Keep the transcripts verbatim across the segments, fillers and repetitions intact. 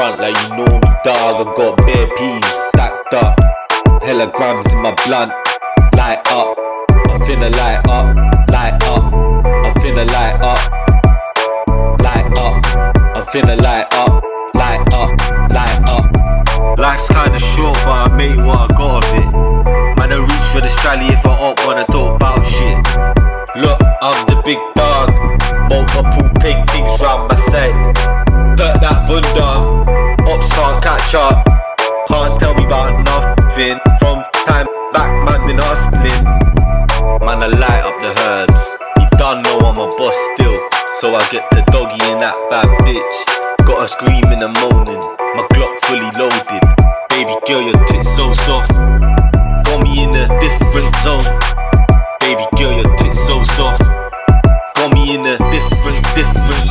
front like you know me, dog. I got bare peas stacked up, hella grams in my blunt. Light up, I'm finna light up, light up, I'm finna light up, light up, I'm finna light up, light up, light up. Life's kinda short, but I made what I got of it. Man, I reach for the strally if I up wanna talk about shit. Look, I'm the big dog, multiple peng tings round my side. Dirt that bunda, Opps can't catch up. Can't tell me about nothing. From time back, man, been hustlin. Man, I light up the herbs. You done know I'm a boss still, so I get the doggyin that bad bitch. Got her screamin and moanin, my glock fully loaded. Baby girl, your tits so soft, got me in a different zone. Baby girl, your tits so soft, got me in a different, different.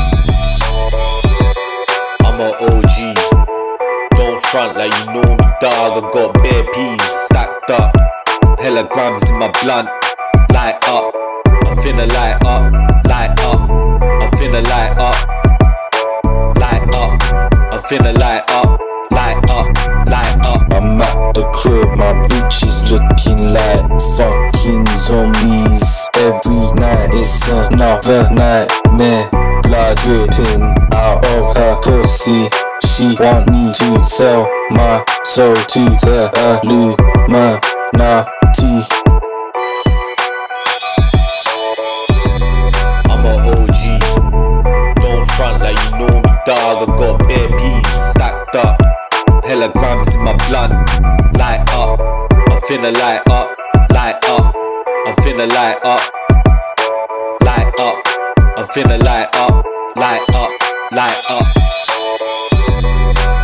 I'm a O G, don't front like you know me, dog. I got bare peas stacked up, hella grams in my blunt. Light up, I'm finna light up, light up, I'm finna light up, light up, I'm finna light up, light up, light up. I'm at the crib, my bitch is looking like fucking zombies. Every night it's another nightmare. Blood dripping out of her pussy. She want me to sell my soul to the Illuminati. I'm a O G, don't front like you know me, dog. I got bare peas stacked up, hella grams in my blunt. Light up, I'm finna light up, light up, I'm finna light up, light up, I'm finna light up, light up, light up.